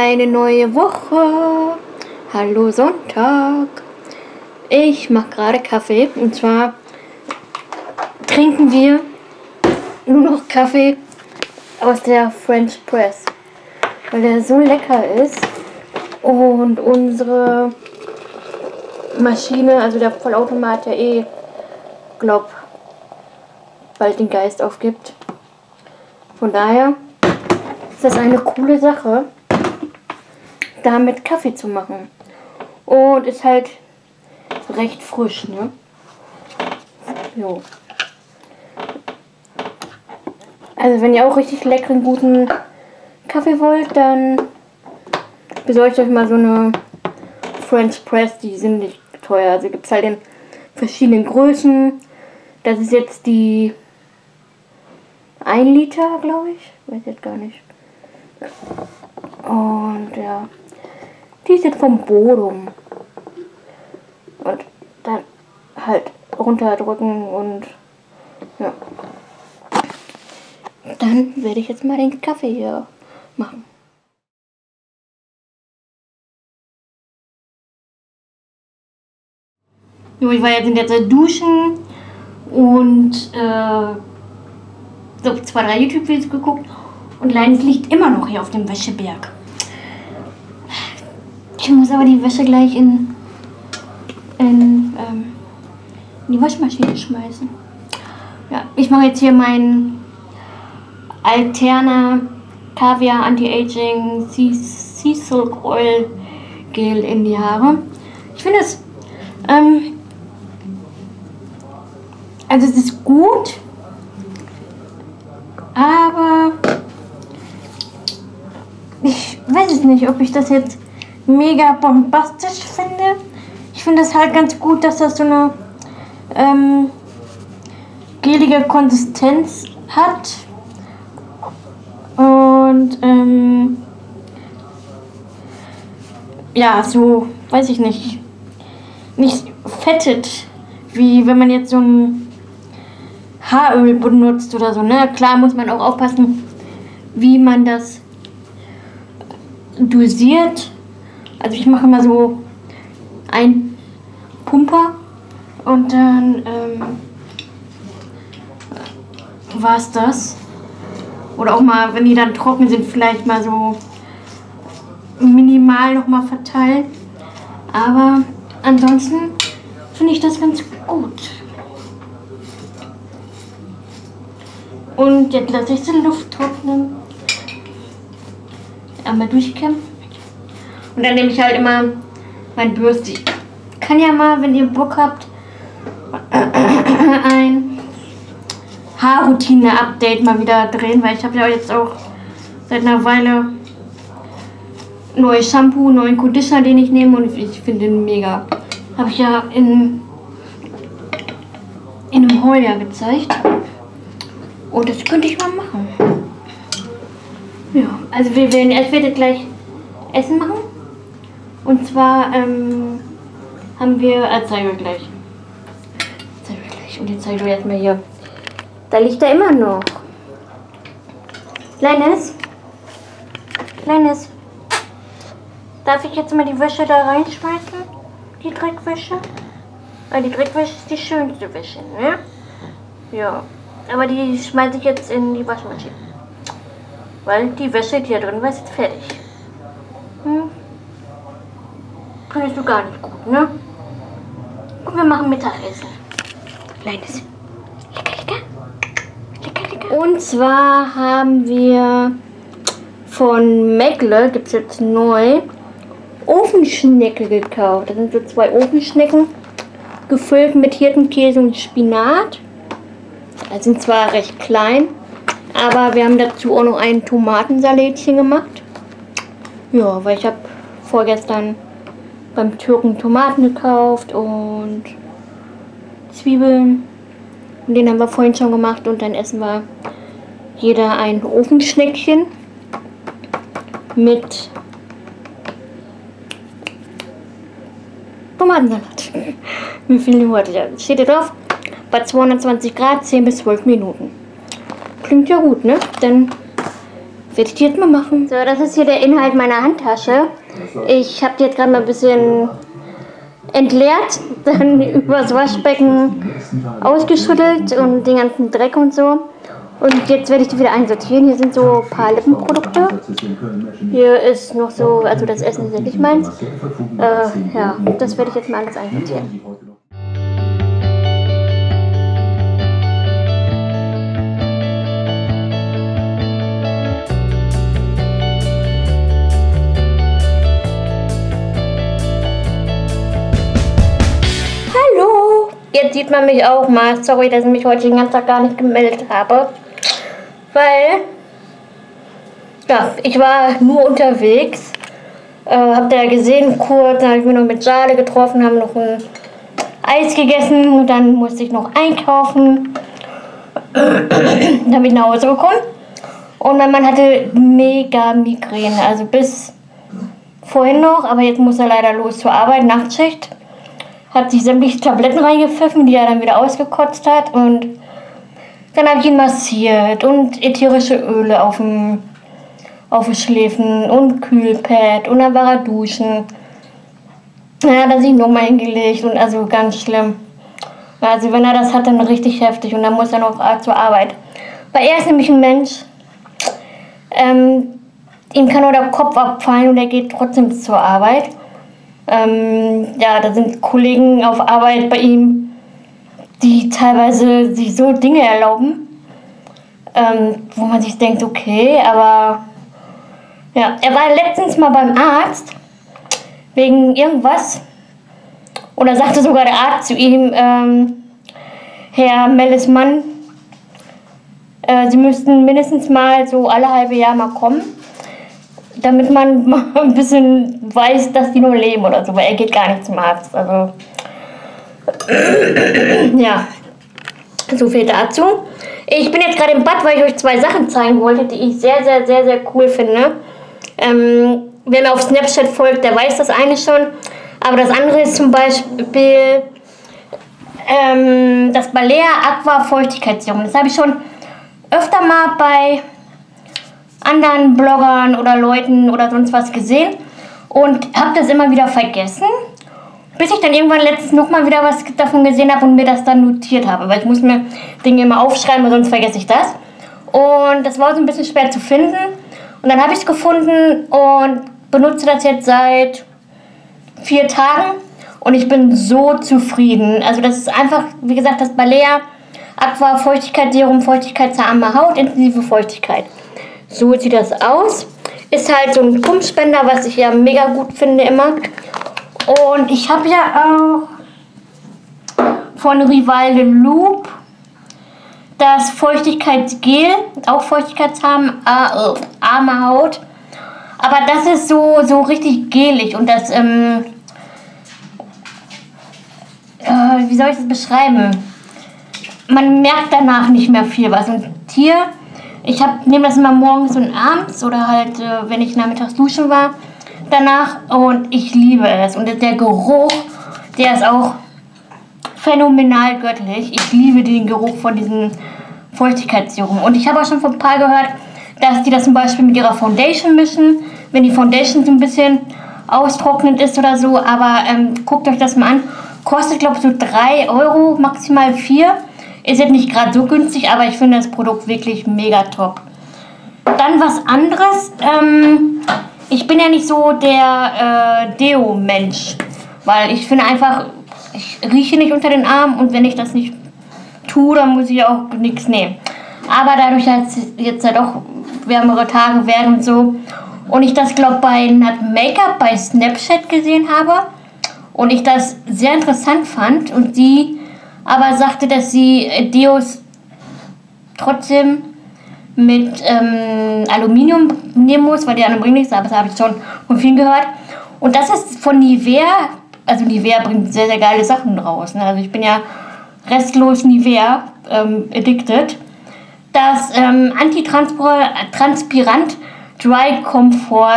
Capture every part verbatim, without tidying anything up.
eine neue Woche. Hallo Sonntag. Ich mache gerade Kaffee und zwar trinken wir nur noch Kaffee aus der French Press, weil der so lecker ist und unsere Maschine, also der Vollautomat, der eh, glaub, bald den Geist aufgibt. Von daher ist das eine coole Sache, damit Kaffee zu machen. Und ist halt recht frisch, ne? Jo. Also wenn ihr auch richtig leckeren, guten Kaffee wollt, dann besorgt euch mal so eine French Press. Die sind nicht teuer. Also gibt es halt in verschiedenen Größen. Das ist jetzt die ein Liter, glaube ich. Weiß jetzt gar nicht. Und ja, die ist jetzt vom Bodum. Und dann halt runterdrücken und ja. Dann werde ich jetzt mal den Kaffee hier machen. Jo, ich war jetzt in der Zeit duschen und äh, so zwei, drei YouTube-Videos geguckt und Leines liegt immer noch hier auf dem Wäscheberg. Ich muss aber die Wäsche gleich in, in, ähm, in die Waschmaschine schmeißen. Ja, ich mache jetzt hier mein Alterna Caviar Anti-Aging Sea Silk Oil Gel in die Haare. Ich finde es, ähm, also es ist gut, aber ich weiß es nicht, ob ich das jetzt mega bombastisch finde. Ich finde es halt ganz gut, dass das so eine ähm, gelige Konsistenz hat und ähm, ja, so, weiß ich nicht, nicht fettet, wie wenn man jetzt so ein Haaröl benutzt oder so, ne? Klar muss man auch aufpassen, wie man das dosiert. Also ich mache immer so ein Pumper und dann ähm, war es das. Oder auch mal, wenn die dann trocken sind, vielleicht mal so minimal nochmal verteilen. Aber ansonsten finde ich das ganz gut. Und jetzt lasse ich die Luft trocknen. Einmal durchkämmen. Und dann nehme ich halt immer mein Bürste. Ich kann ja mal, wenn ihr Bock habt, ein Haarroutine-Update mal wieder drehen, weil ich habe ja jetzt auch seit einer Weile neues Shampoo, neuen Conditioner, den ich nehme und ich finde den mega. Habe ich ja in, in einem Haul ja gezeigt. Und das könnte ich mal machen. Ja, also wir werden, ich werde gleich Essen machen. Und zwar ähm, haben wir, äh, zeige ich gleich. Zeige ich gleich. Und jetzt zeige ich euch erstmal hier. Da liegt er immer noch. Kleines. Kleines. Darf ich jetzt mal die Wäsche da reinschmeißen? Die Dreckwäsche? Weil die Dreckwäsche ist die schönste Wäsche, ne? Ja. Aber die schmeiße ich jetzt in die Waschmaschine. Weil die Wäsche, die hier drin war, ist jetzt fertig. Hm? Findest du gar nicht gut, ne? Und wir machen Mittagessen. Kleines. Lecker, lecker. Lecker, lecker. Und zwar haben wir von Meckle, gibt es jetzt neu, Ofenschnecke gekauft. Das sind so zwei Ofenschnecken, gefüllt mit Hirtenkäse und Spinat. Die sind zwar recht klein, aber wir haben dazu auch noch ein Tomatensalätchen gemacht. Ja, weil ich habe vorgestern beim Türken Tomaten gekauft und Zwiebeln. Und den haben wir vorhin schon gemacht und dann essen wir jeder ein Ofenschneckchen mit Tomatensalat. Wie viel Uhr hat das? Steht hier drauf? Bei zweihundertzwanzig Grad, zehn bis zwölf Minuten. Klingt ja gut, ne? Dann werde ich die jetzt mal machen. So, das ist hier der Inhalt meiner Handtasche. Ich habe die jetzt gerade mal ein bisschen entleert, dann übers Waschbecken ausgeschüttelt und den ganzen Dreck und so. Und jetzt werde ich die wieder einsortieren. Hier sind so ein paar Lippenprodukte. Hier ist noch so, also das Essen ist ja nicht meins. Äh, ja, das werde ich jetzt mal alles einsortieren. Hallo! Jetzt sieht man mich auch mal. Sorry, dass ich mich heute den ganzen Tag gar nicht gemeldet habe. Weil, ja, ich war nur unterwegs. Äh, habt ihr ja gesehen, kurz, dann habe ich mich noch mit Jade getroffen, haben noch ein Eis gegessen und dann musste ich noch einkaufen. Dann bin ich nach Hause gekommen. Und mein Mann hatte mega Migräne, also bis vorhin noch, aber jetzt muss er leider los zur Arbeit, Nachtschicht. Hat sich sämtliche Tabletten reingepfiffen, die er dann wieder ausgekotzt hat. Und dann habe ich ihn massiert und ätherische Öle auf dem, auf den Schläfen und Kühlpad. Und dann war er duschen. Dann hat er sich nochmal hingelegt und also ganz schlimm. Also wenn er das hat, dann richtig heftig und dann muss er noch zur Arbeit. Weil er ist nämlich ein Mensch, ähm, ihm kann nur der Kopf abfallen und er geht trotzdem zur Arbeit. Ähm, ja, da sind Kollegen auf Arbeit bei ihm, die teilweise sich so Dinge erlauben, ähm, wo man sich denkt, okay, aber ja, er war letztens mal beim Arzt wegen irgendwas und da sagte sogar der Arzt zu ihm, ähm, Herr Mellesmann, äh, Sie müssten mindestens mal so alle halbe Jahr mal kommen, damit man mal ein bisschen weiß, dass die nur leben oder so, weil er geht gar nicht zum Arzt, also ja, so viel dazu. Ich bin jetzt gerade im Bad, weil ich euch zwei Sachen zeigen wollte, die ich sehr, sehr, sehr, sehr cool finde. Ähm, wer mir auf Snapchat folgt, der weiß das eine schon. Aber das andere ist zum Beispiel ähm, das Balea Aqua Feuchtigkeitsserum. Das habe ich schon öfter mal bei anderen Bloggern oder Leuten oder sonst was gesehen und habe das immer wieder vergessen. Bis ich dann irgendwann letztens nochmal wieder was davon gesehen habe und mir das dann notiert habe. Weil ich muss mir Dinge immer aufschreiben, weil sonst vergesse ich das. Und das war so ein bisschen schwer zu finden. Und dann habe ich es gefunden und benutze das jetzt seit vier Tagen. Und ich bin so zufrieden. Also das ist einfach, wie gesagt, das Balea Aqua Feuchtigkeitsserum, feuchtigkeitsarme Haut, intensive Feuchtigkeit. So sieht das aus. Ist halt so ein Pumpspender, was ich ja mega gut finde immer. Und ich habe ja auch von Rival de Loop das Feuchtigkeitsgel, auch feuchtigkeitsarme arme Haut. Aber das ist so, so richtig gelig und das, ähm, äh, wie soll ich das beschreiben? Man merkt danach nicht mehr viel was. Und hier, ich nehme das immer morgens und abends oder halt, äh, wenn ich nachmittags duschen war, danach und ich liebe es. Und der Geruch, der ist auch phänomenal göttlich. Ich liebe den Geruch von diesem Feuchtigkeitsserum. Und ich habe auch schon von ein paar gehört, dass die das zum Beispiel mit ihrer Foundation mischen, wenn die Foundation so ein bisschen austrocknend ist oder so. Aber ähm, guckt euch das mal an. Kostet, glaube ich, so drei Euro, maximal vier. Ist jetzt nicht gerade so günstig, aber ich finde das Produkt wirklich mega top. Dann was anderes. Ähm, ich bin ja nicht so der äh, Deo-Mensch, weil ich finde einfach, ich rieche nicht unter den Armen und wenn ich das nicht tue, dann muss ich auch nichts nehmen. Aber dadurch, dass jetzt ja doch wärmere Tage werden und so und ich das, glaube ich, bei Nut Make-up bei Snapchat gesehen habe und ich das sehr interessant fand und sie aber sagte, dass sie Deos trotzdem mit ähm, Aluminium nehmen muss, weil die anderen bringen nichts, aber das habe ich schon von vielen gehört. Und das ist von Nivea, also Nivea bringt sehr, sehr geile Sachen raus. Ne? Also ich bin ja restlos Nivea ähm, addicted. Das ähm, Antitranspirant Dry Comfort,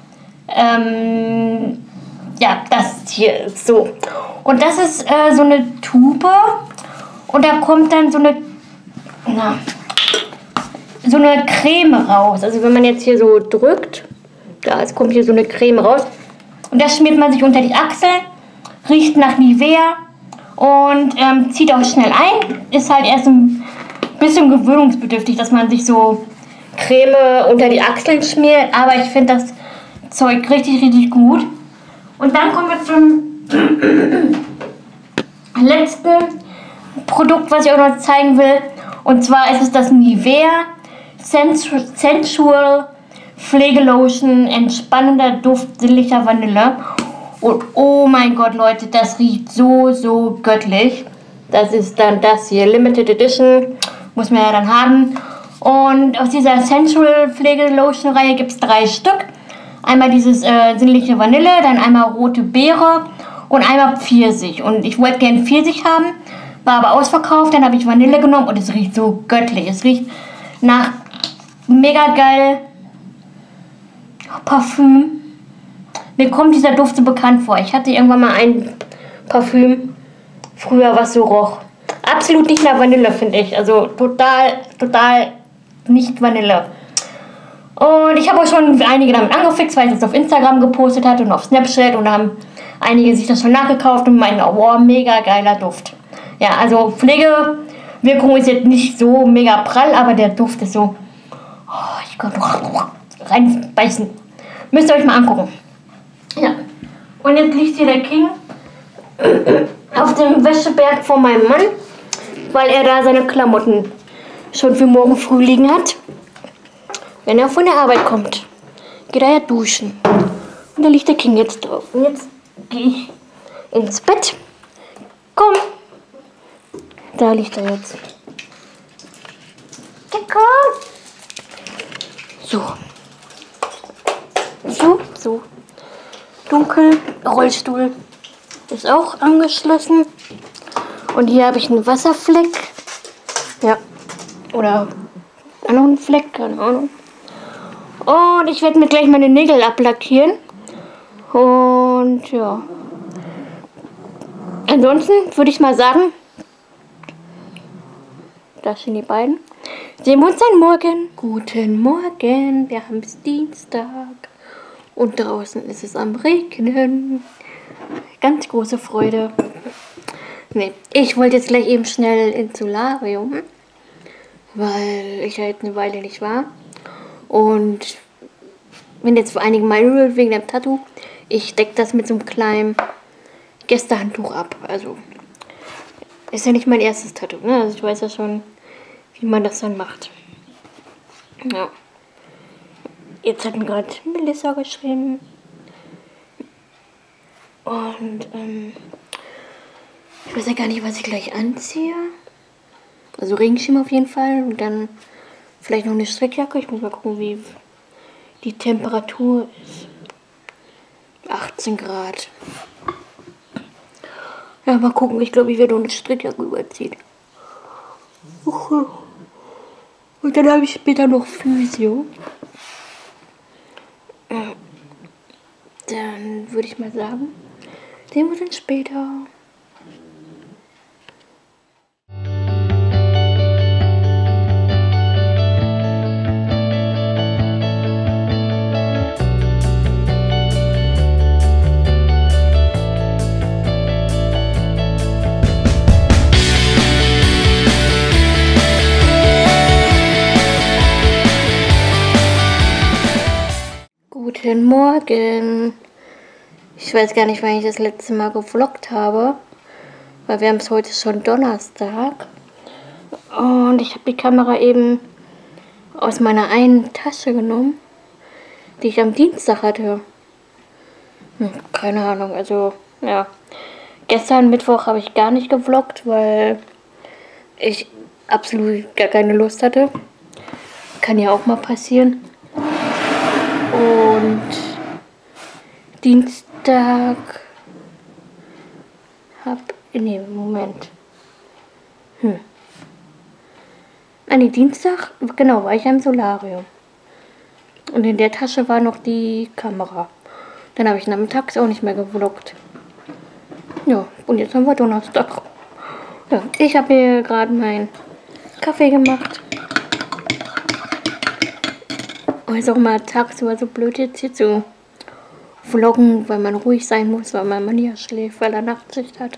ähm, ja, das hier ist so. Und das ist äh, so eine Tube und da kommt dann so eine, na, so so eine Creme raus. Also wenn man jetzt hier so drückt, da es kommt hier so eine Creme raus. Und das schmiert man sich unter die Achseln, riecht nach Nivea und ähm, zieht auch schnell ein. Ist halt erst ein bisschen gewöhnungsbedürftig, dass man sich so Creme unter die Achseln schmiert. Aber ich finde das Zeug richtig, richtig gut. Und dann kommen wir zum letzten Produkt, was ich auch noch zeigen will. Und zwar ist es das Nivea Sensual Pflegelotion, entspannender Duft sinnlicher Vanille. Und oh mein Gott, Leute, das riecht so, so göttlich. Das ist dann das hier, Limited Edition, muss man ja dann haben. Und aus dieser Sensual Pflegelotion Reihe gibt es drei Stück. Einmal dieses äh, sinnliche Vanille, dann einmal rote Beere und einmal Pfirsich. Und ich wollte gerne Pfirsich haben, war aber ausverkauft. Dann habe ich Vanille genommen und es riecht so göttlich. Es riecht nach mega geil Parfüm. Mir kommt dieser Duft so bekannt vor. Ich hatte irgendwann mal ein Parfüm früher, was so roch. Absolut nicht nach Vanille, finde ich. Also total, total nicht Vanille. Und ich habe auch schon einige damit angefixt, weil ich das auf Instagram gepostet hatte und auf Snapchat. Und da haben einige sich das schon nachgekauft und meinen, oh, mega geiler Duft. Ja, also Pflegewirkung ist jetzt nicht so mega prall, aber der Duft ist so, oh, ich kann reinbeißen. Müsst ihr euch mal angucken. Ja. Und jetzt liegt hier der King auf dem Wäscheberg von meinem Mann, weil er da seine Klamotten schon für morgen früh liegen hat. Wenn er von der Arbeit kommt, geht er ja duschen. Und da liegt der King jetzt drauf. Und jetzt gehe ich ins Bett. Komm. Da liegt er jetzt. Ja, komm. So. So, so. Dunkel. Rollstuhl ist auch angeschlossen. Und hier habe ich einen Wasserfleck. Ja. Oder einen Fleck, keine Ahnung. Und ich werde mir gleich meine Nägel ablackieren. Und ja. Ansonsten würde ich mal sagen, das sind die beiden. Sehen wir uns dann morgen. Guten Morgen. Wir haben es Dienstag. Und draußen ist es am Regnen. Ganz große Freude. Nee, ich wollte jetzt gleich eben schnell ins Solarium, weil ich halt eine Weile nicht war. Und bin jetzt vor einigen Mal wegen dem Tattoo. Ich decke das mit so einem kleinen Gästehandtuch ab. Also ist ja nicht mein erstes Tattoo, ne? Also ich weiß ja schon, wie man das dann macht. Ja. Jetzt hat mir gerade Melissa geschrieben. Und ähm, ich weiß ja gar nicht, was ich gleich anziehe. Also Regenschirm auf jeden Fall. Und dann vielleicht noch eine Strickjacke. Ich muss mal gucken, wie die Temperatur ist. achtzehn Grad. Ja, mal gucken. Ich glaube, ich werde noch eine Strickjacke überziehen. Und dann habe ich später noch Physio. Dann würde ich mal sagen, sehen wir uns später. Guten Morgen. Ich weiß gar nicht, wann ich das letzte Mal gevloggt habe, weil wir haben es heute schon Donnerstag. Und ich habe die Kamera eben aus meiner einen Tasche genommen, die ich am Dienstag hatte. Hm, keine Ahnung, also ja. Gestern Mittwoch habe ich gar nicht gevloggt, weil ich absolut gar keine Lust hatte. Kann ja auch mal passieren. Und Dienstag hab, nee, Moment. Hm. Ah, nee, Dienstag, genau, war ich ja im Solarium. Und in der Tasche war noch die Kamera. Dann habe ich nachmittags auch nicht mehr gevloggt. Ja, und jetzt haben wir Donnerstag. Ja, ich habe mir gerade meinen Kaffee gemacht. Und es ist auch mal tagsüber so blöd jetzt hier zu vloggen, weil man ruhig sein muss, weil mein Mann ja schläft, weil er Nachtsicht hat.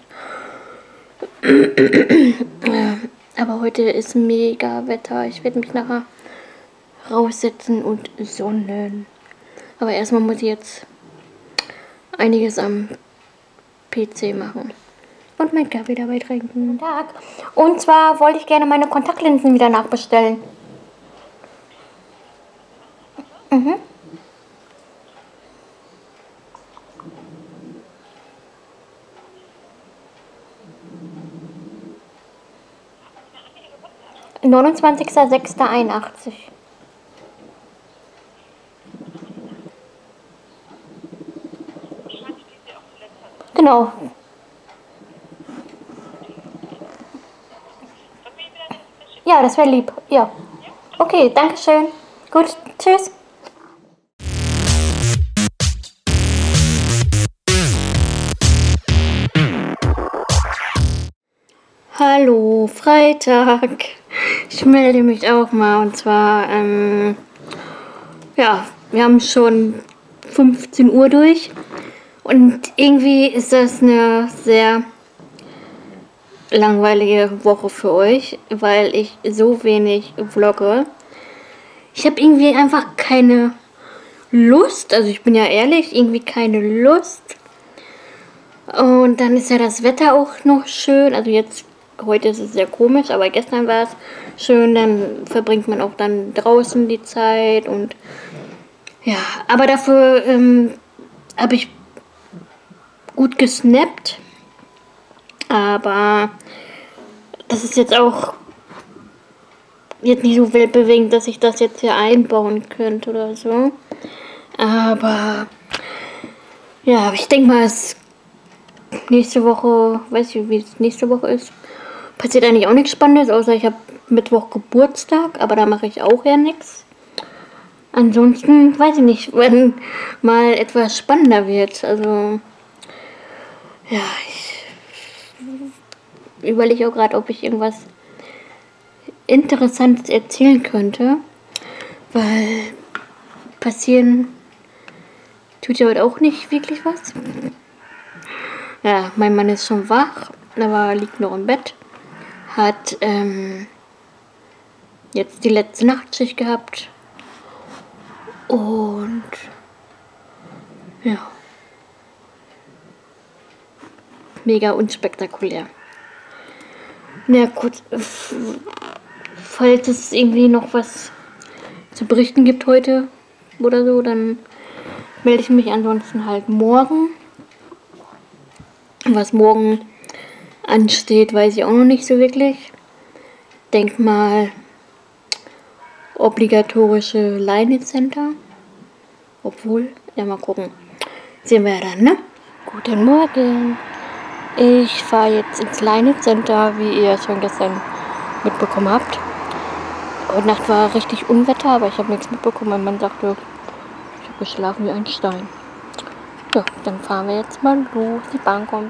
Aber heute ist mega Wetter. Ich werde mich nachher raussetzen und sonnen. Aber erstmal muss ich jetzt einiges am P C machen. Und meinen Kaffee dabei trinken. Guten Tag. Und zwar wollte ich gerne meine Kontaktlinsen wieder nachbestellen. Mhm. neunundzwanzigster sechster einundachtzig. Genau. Ja, das wäre lieb. Ja. Okay, danke schön. Gut, tschüss. Hallo, Freitag. Ich melde mich auch mal und zwar, ähm, ja, wir haben schon fünfzehn Uhr durch und irgendwie ist das eine sehr langweilige Woche für euch, weil ich so wenig vlogge. Ich habe irgendwie einfach keine Lust, also ich bin ja ehrlich, irgendwie keine Lust. Und dann ist ja das Wetter auch noch schön, also jetzt, heute ist es sehr komisch, aber gestern war es schön, dann verbringt man auch dann draußen die Zeit und ja, aber dafür ähm, habe ich gut gesnappt. Aber das ist jetzt auch jetzt nicht so weltbewegend, dass ich das jetzt hier einbauen könnte oder so. Aber ja, ich denke mal, es nächste Woche, weiß ich, wie es nächste Woche ist, passiert eigentlich auch nichts Spannendes, außer ich habe Mittwoch Geburtstag, aber da mache ich auch ja nichts. Ansonsten weiß ich nicht, wenn mal etwas spannender wird. Also ja, ich überlege auch gerade, ob ich irgendwas Interessantes erzählen könnte, weil passieren tut ja heute auch nicht wirklich was. Ja, mein Mann ist schon wach, aber liegt noch im Bett, hat ähm, jetzt die letzte Nachtschicht gehabt und ja, mega unspektakulär. Na gut, falls es irgendwie noch was zu berichten gibt heute oder so, dann melde ich mich ansonsten halt morgen. Was morgen ansteht, weiß ich auch noch nicht so wirklich. Denk mal obligatorische Leine-Center. Obwohl, ja mal gucken. Sehen wir ja dann, ne? Guten Morgen. Ich fahre jetzt ins Leine-Center, wie ihr schon gestern mitbekommen habt. Heute Nacht war richtig Unwetter, aber ich habe nichts mitbekommen. Mein Mann sagte, ich habe geschlafen wie ein Stein. Ja, dann fahren wir jetzt mal los. Die Bahn kommt.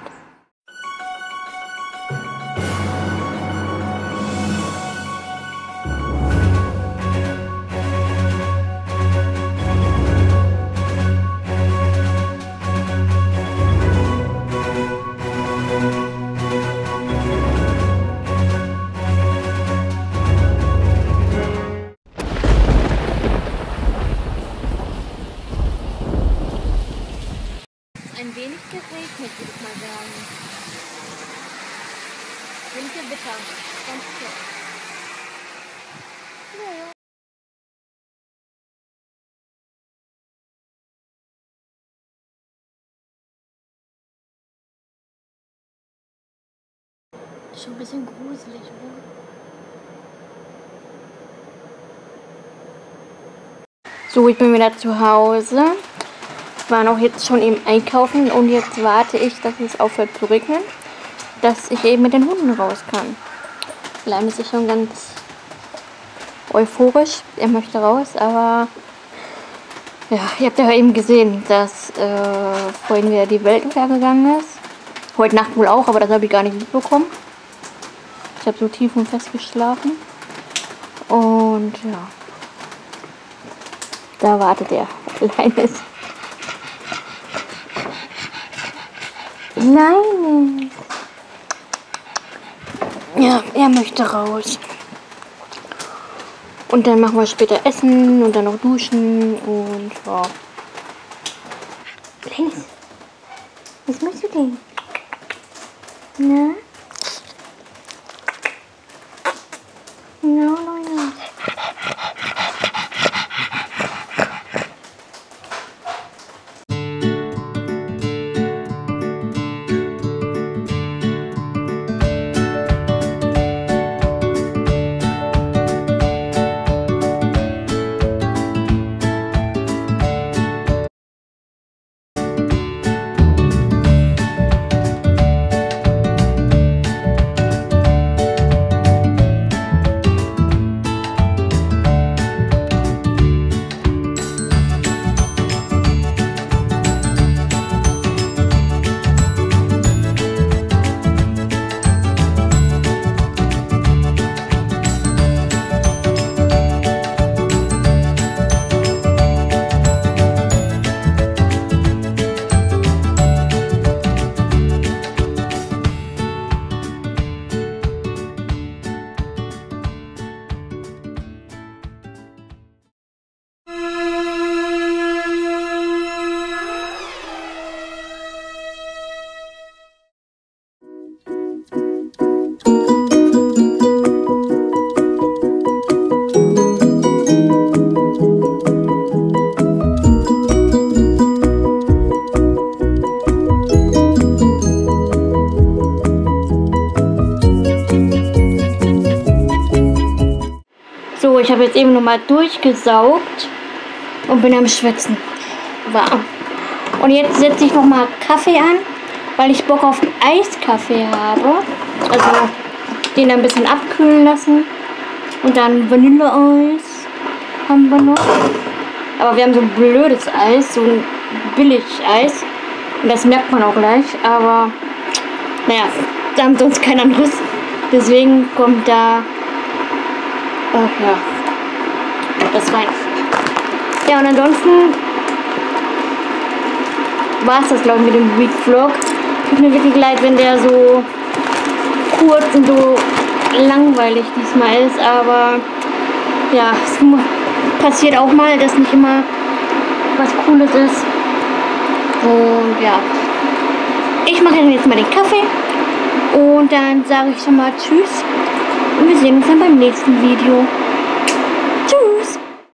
Ein wenig geregnet, würde ich mal sagen. Winterwetter, ganz klar. Ja. Schon ein bisschen gruselig, oder? So, ich bin wieder zu Hause. War noch jetzt schon eben einkaufen und jetzt warte ich, dass es aufhört zu regnen, dass ich eben mit den Hunden raus kann. Leim ist schon ganz euphorisch, er möchte raus, aber ja, ihr habt ja eben gesehen, dass äh, vorhin wieder die Welt untergegangen ist. Heute Nacht wohl auch, aber das habe ich gar nicht mitbekommen. Ich habe so tief und fest geschlafen und ja. Da wartet er. Kleines. Kleines. Ja, er möchte raus. Und dann machen wir später Essen und dann noch duschen und ja. Kleines. Was machst du denn? Na? Ja, ja, ja. So, ich habe jetzt eben nochmal durchgesaugt und bin am Schwitzen. Warm. Und jetzt setze ich nochmal Kaffee an, weil ich Bock auf Eiskaffee habe. Also den ein bisschen abkühlen lassen. Und dann Vanilleeis haben wir noch. Aber wir haben so ein blödes Eis, so ein Billig-Eis. Und das merkt man auch gleich. Aber naja, da haben sonst kein anderes. Deswegen kommt da Ach ja, das rein. Ja, und ansonsten war es das, glaube ich, mit dem Week Vlog. Tut mir wirklich leid, wenn der so kurz und so langweilig diesmal ist, aber ja, es passiert auch mal, dass nicht immer was Cooles ist. Und ja, ich mache dann jetzt mal den Kaffee und dann sage ich schon mal Tschüss. Und wir sehen uns dann beim nächsten Video.